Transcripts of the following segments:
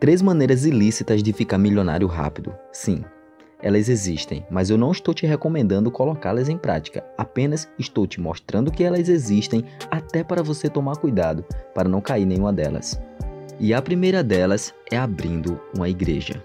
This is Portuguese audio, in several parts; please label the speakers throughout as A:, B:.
A: 3 maneiras ilícitas de ficar milionário rápido. Sim, elas existem, mas eu não estou te recomendando colocá-las em prática. Apenas estou te mostrando que elas existem, até para você tomar cuidado para não cair em nenhuma delas. E a primeira delas é abrindo uma igreja.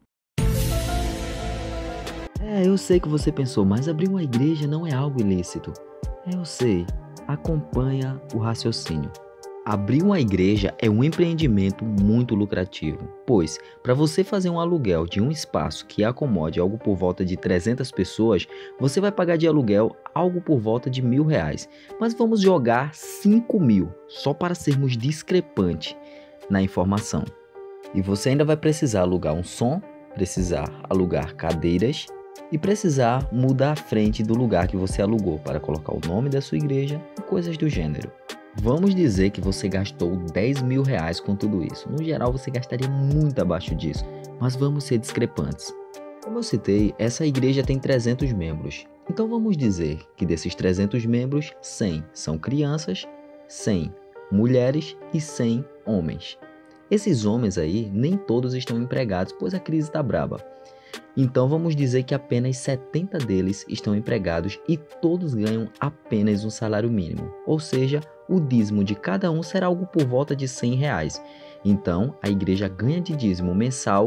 A: Eu sei que você pensou, mas abrir uma igreja não é algo ilícito. Eu sei, acompanha o raciocínio. Abrir uma igreja é um empreendimento muito lucrativo, pois, para você fazer um aluguel de um espaço que acomode algo por volta de 300 pessoas, você vai pagar de aluguel algo por volta de R$1.000. Mas vamos jogar 5.000, só para sermos discrepantes na informação. E você ainda vai precisar alugar um som, precisar alugar cadeiras e precisar mudar a frente do lugar que você alugou para colocar o nome da sua igreja e coisas do gênero. Vamos dizer que você gastou R$10.000 com tudo isso. No geral, você gastaria muito abaixo disso, mas vamos ser discrepantes. Como eu citei, essa igreja tem 300 membros. Então vamos dizer que desses 300 membros, 100 são crianças, 100 mulheres e 100 homens. Esses homens aí, nem todos estão empregados, pois a crise está braba. Então vamos dizer que apenas 70 deles estão empregados e todos ganham apenas um salário mínimo. Ou seja, o dízimo de cada um será algo por volta de R$100. Então a igreja ganha de dízimo mensal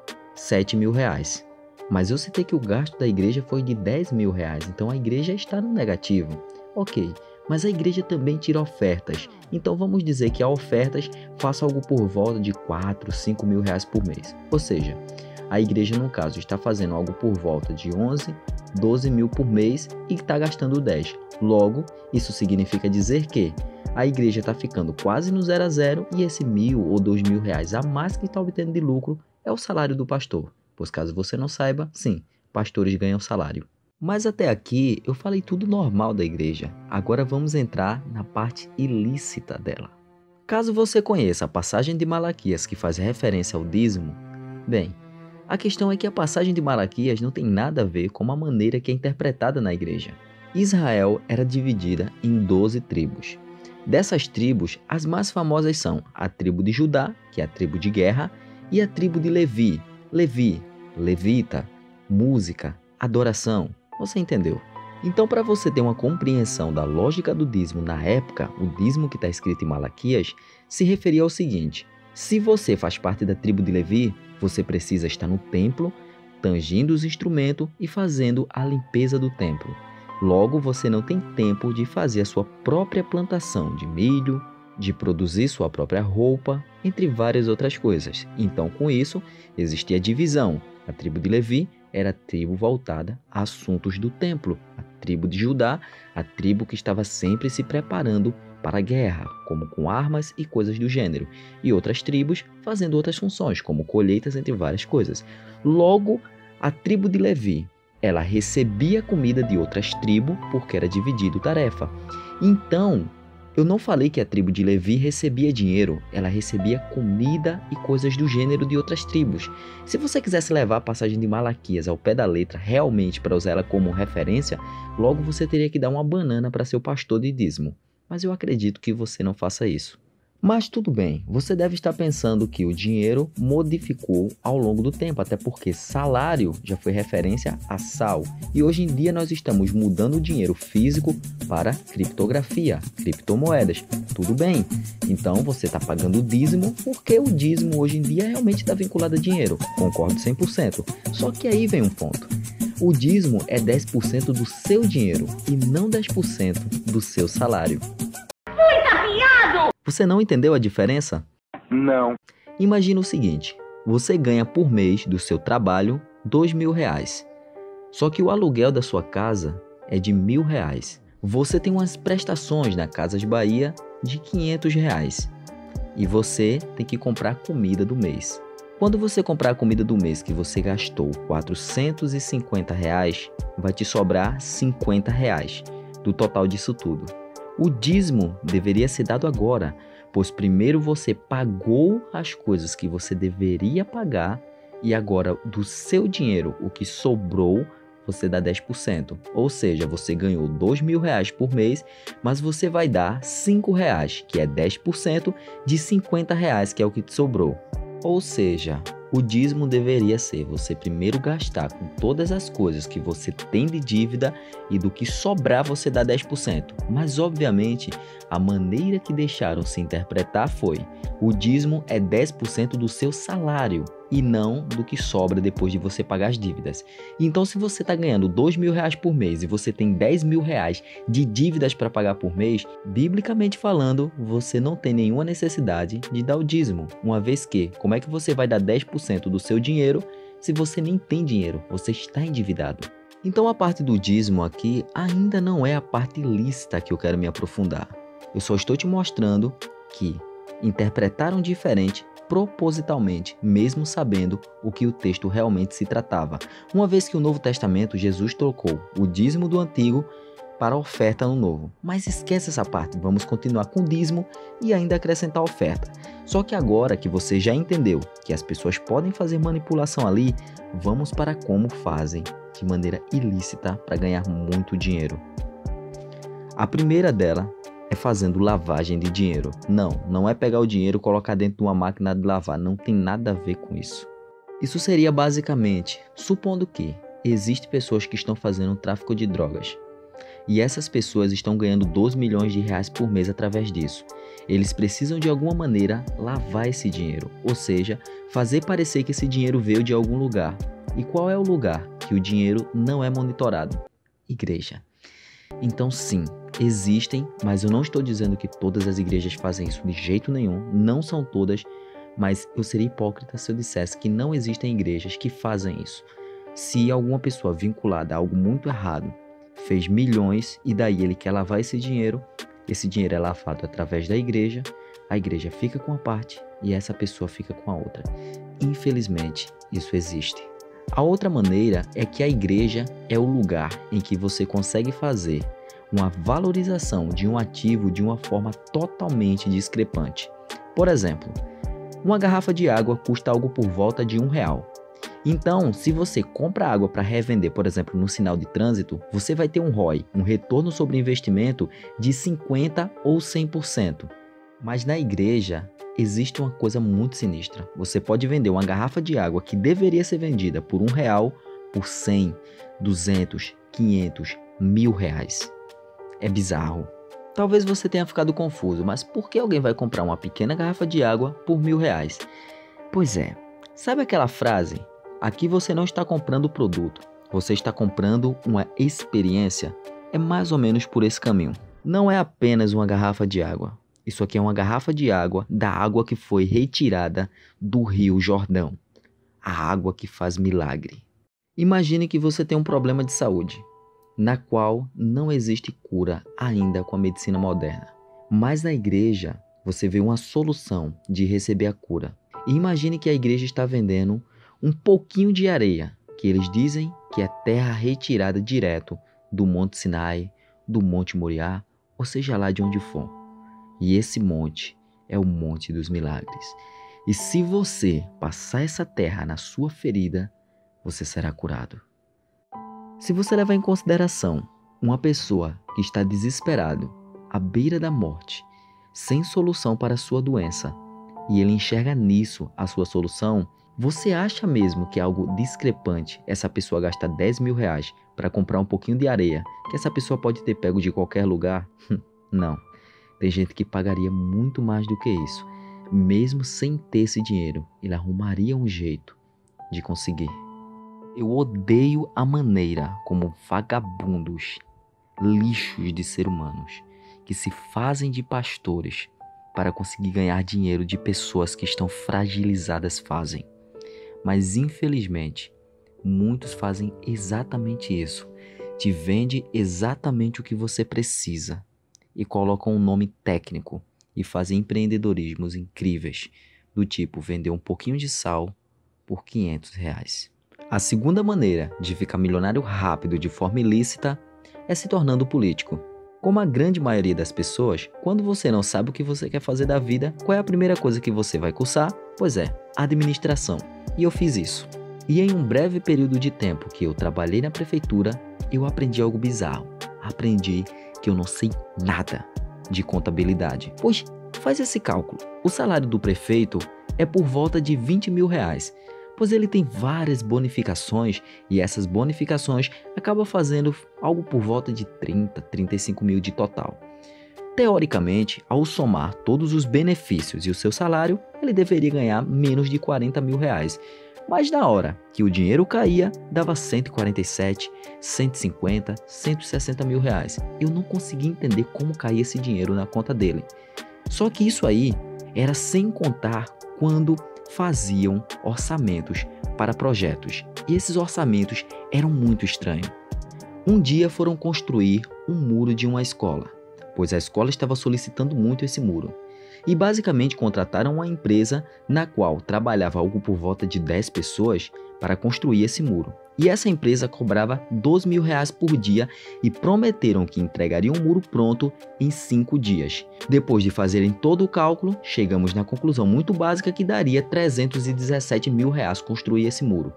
A: R$7.000. Mas eu citei que o gasto da igreja foi de R$10.000, então a igreja está no negativo. Ok, mas a igreja também tira ofertas. Então vamos dizer que a ofertas faça algo por volta de R$4.000, R$5.000 por mês. Ou seja, a igreja, no caso, está fazendo algo por volta de 11, 12 mil por mês e está gastando 10. Logo, isso significa dizer que a igreja está ficando quase no 0 a 0 e esse R$1.000 ou R$2.000 a mais que está obtendo de lucro é o salário do pastor. Pois caso você não saiba, sim, pastores ganham salário. Mas até aqui eu falei tudo normal da igreja. Agora vamos entrar na parte ilícita dela. Caso você conheça a passagem de Malaquias que faz referência ao dízimo, bem, a questão é que a passagem de Malaquias não tem nada a ver com a maneira que é interpretada na igreja. Israel era dividida em 12 tribos. Dessas tribos, as mais famosas são a tribo de Judá, que é a tribo de guerra, e a tribo de Levi, levita, música, adoração. Você entendeu? Então, para você ter uma compreensão da lógica do dízimo na época, o dízimo que está escrito em Malaquias se referia ao seguinte: se você faz parte da tribo de Levi, você precisa estar no templo, tangindo os instrumentos e fazendo a limpeza do templo. Logo, você não tem tempo de fazer a sua própria plantação de milho, de produzir sua própria roupa, entre várias outras coisas. Então, com isso, existia a divisão. A tribo de Levi era a tribo voltada a assuntos do templo. A tribo de Judá, a tribo que estava sempre se preparando para a guerra, como com armas e coisas do gênero, e outras tribos fazendo outras funções, como colheitas, entre várias coisas. Logo, a tribo de Levi, ela recebia comida de outras tribos porque era dividido tarefa. Então, eu não falei que a tribo de Levi recebia dinheiro, ela recebia comida e coisas do gênero de outras tribos. Se você quisesse levar a passagem de Malaquias ao pé da letra realmente para usar ela como referência, logo você teria que dar uma banana para seu pastor de dízimo. Mas eu acredito que você não faça isso. Mas tudo bem, você deve estar pensando que o dinheiro modificou ao longo do tempo, até porque salário já foi referência a sal. E hoje em dia nós estamos mudando o dinheiro físico para criptografia, criptomoedas. Tudo bem, então você está pagando o dízimo porque o dízimo hoje em dia realmente está vinculado a dinheiro. Concordo 100%. Só que aí vem um ponto. O dízimo é 10% do seu dinheiro e não 10% do seu salário. Você não entendeu a diferença?
B: Não.
A: Imagina o seguinte, você ganha por mês do seu trabalho R$2.000. Só que o aluguel da sua casa é de R$1.000. Você tem umas prestações na Casas Bahia de R$500. E você tem que comprar comida do mês. Quando você comprar a comida do mês que você gastou R$450, vai te sobrar R$50 do total disso tudo. O dízimo deveria ser dado agora, pois primeiro você pagou as coisas que você deveria pagar e agora do seu dinheiro, o que sobrou, você dá 10%. Ou seja, você ganhou R$2.000 por mês, mas você vai dar R$5, que é 10% de R$50, que é o que te sobrou. Ou seja, o dízimo deveria ser você primeiro gastar com todas as coisas que você tem de dívida e do que sobrar você dá 10%. Mas, obviamente, a maneira que deixaram se interpretar foi: o dízimo é 10% do seu salário e não do que sobra depois de você pagar as dívidas. Então, se você está ganhando R$ 2.000 por mês e você tem R$ 10.000 de dívidas para pagar por mês, biblicamente falando, você não tem nenhuma necessidade de dar o dízimo. Uma vez que, como é que você vai dar 10% do seu dinheiro se você nem tem dinheiro, você está endividado? Então, a parte do dízimo aqui ainda não é a parte lícita que eu quero me aprofundar. Eu só estou te mostrando que interpretaram diferente propositalmente, mesmo sabendo o que o texto realmente se tratava. Uma vez que o Novo Testamento, Jesus trocou o dízimo do Antigo para a oferta no Novo. Mas esquece essa parte, vamos continuar com o dízimo e ainda acrescentar a oferta. Só que agora que você já entendeu que as pessoas podem fazer manipulação ali, vamos para como fazem de maneira ilícita para ganhar muito dinheiro. A primeira dela é fazendo lavagem de dinheiro. Não é pegar o dinheiro e colocar dentro de uma máquina de lavar, não tem nada a ver com isso. Isso seria basicamente, supondo que existem pessoas que estão fazendo tráfico de drogas e essas pessoas estão ganhando R$ 12 milhões por mês através disso. Eles precisam de alguma maneira lavar esse dinheiro, ou seja, fazer parecer que esse dinheiro veio de algum lugar. E qual é o lugar que o dinheiro não é monitorado? Igreja. Então sim, existem, mas eu não estou dizendo que todas as igrejas fazem isso de jeito nenhum, não são todas, mas eu seria hipócrita se eu dissesse que não existem igrejas que fazem isso. Se alguma pessoa vinculada a algo muito errado fez milhões e daí ele quer lavar esse dinheiro é lavado através da igreja, a igreja fica com uma parte e essa pessoa fica com a outra. Infelizmente, isso existe. A outra maneira é que a igreja é o lugar em que você consegue fazer uma valorização de um ativo de uma forma totalmente discrepante. Por exemplo, uma garrafa de água custa algo por volta de R$ 1. Então, se você compra água para revender, por exemplo, no sinal de trânsito, você vai ter um ROI, um retorno sobre investimento de 50% ou 100%. Mas na igreja, existe uma coisa muito sinistra. Você pode vender uma garrafa de água que deveria ser vendida por R$ 1 por 100, 200, 500, R$ 1.000. É bizarro. Talvez você tenha ficado confuso, mas por que alguém vai comprar uma pequena garrafa de água por R$ 1.000? Pois é, sabe aquela frase? Aqui você não está comprando o produto, você está comprando uma experiência? É mais ou menos por esse caminho. Não é apenas uma garrafa de água. Isso aqui é uma garrafa de água, da água que foi retirada do Rio Jordão. A água que faz milagre. Imagine que você tem um problema de saúde, na qual não existe cura ainda com a medicina moderna. Mas na igreja, você vê uma solução de receber a cura. E imagine que a igreja está vendendo um pouquinho de areia, que eles dizem que é terra retirada direto do Monte Sinai, do Monte Moriá, ou seja lá de onde for. E esse monte é o Monte dos Milagres. E se você passar essa terra na sua ferida, você será curado. Se você levar em consideração uma pessoa que está desesperado, à beira da morte, sem solução para a sua doença, e ele enxerga nisso a sua solução, você acha mesmo que é algo discrepante essa pessoa gastar R$ 10.000 para comprar um pouquinho de areia, que essa pessoa pode ter pego de qualquer lugar? Não. Tem gente que pagaria muito mais do que isso. Mesmo sem ter esse dinheiro, ele arrumaria um jeito de conseguir. Eu odeio a maneira como vagabundos, lixos de seres humanos, que se fazem de pastores para conseguir ganhar dinheiro de pessoas que estão fragilizadas fazem. Mas infelizmente, muitos fazem exatamente isso. Te vende exatamente o que você precisa e colocam um nome técnico e fazem empreendedorismos incríveis, do tipo vender um pouquinho de sal por R$ 500. A segunda maneira de ficar milionário rápido de forma ilícita é se tornando político. Como a grande maioria das pessoas, quando você não sabe o que você quer fazer da vida, qual é a primeira coisa que você vai cursar? Pois é, administração. E eu fiz isso. E em um breve período de tempo que eu trabalhei na prefeitura, eu aprendi algo bizarro. Aprendi que eu não sei nada de contabilidade. Pois, faz esse cálculo. O salário do prefeito é por volta de R$ 20.000, pois ele tem várias bonificações e essas bonificações acabam fazendo algo por volta de 35 mil de total. Teoricamente, ao somar todos os benefícios e o seu salário, ele deveria ganhar menos de R$ 40.000, mas na hora que o dinheiro caía, dava 147, 150, 160 mil reais. Eu não conseguia entender como caía esse dinheiro na conta dele. Só que isso aí era sem contar quando faziam orçamentos para projetos. E esses orçamentos eram muito estranhos. Um dia foram construir um muro de uma escola, pois a escola estava solicitando muito esse muro. E basicamente contrataram uma empresa na qual trabalhava algo por volta de 10 pessoas para construir esse muro. E essa empresa cobrava R$ 2.000 por dia e prometeram que entregariam o muro pronto em 5 dias. Depois de fazerem todo o cálculo, chegamos na conclusão muito básica que daria R$ 317 mil construir esse muro.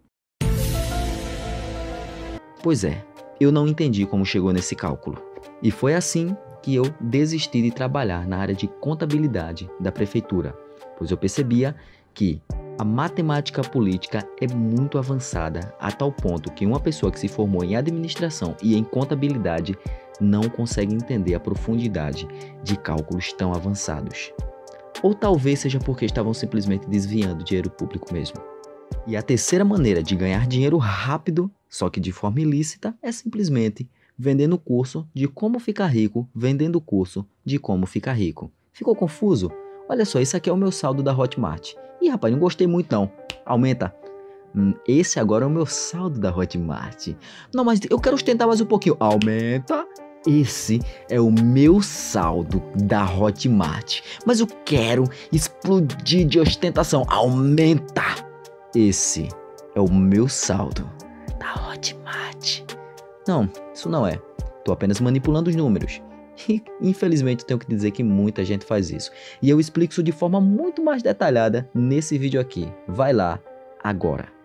A: Pois é, eu não entendi como chegou nesse cálculo. E foi assim que eu desisti de trabalhar na área de contabilidade da prefeitura, pois eu percebia que a matemática política é muito avançada a tal ponto que uma pessoa que se formou em administração e em contabilidade não consegue entender a profundidade de cálculos tão avançados. Ou talvez seja porque estavam simplesmente desviando dinheiro público mesmo. E a terceira maneira de ganhar dinheiro rápido, só que de forma ilícita, é simplesmente vendendo o curso de como ficar rico, vendendo o curso de como ficar rico. Ficou confuso? Olha só, esse aqui é o meu saldo da Hotmart. Ih, rapaz, não gostei muito não. Aumenta. Esse agora é o meu saldo da Hotmart. Não, mas eu quero ostentar mais um pouquinho. Aumenta. Esse é o meu saldo da Hotmart. Mas eu quero explodir de ostentação. Aumenta. Esse é o meu saldo da Hotmart. Não, isso não é. Tô apenas manipulando os números. E, infelizmente, tenho que dizer que muita gente faz isso. E eu explico isso de forma muito mais detalhada nesse vídeo aqui. Vai lá, agora.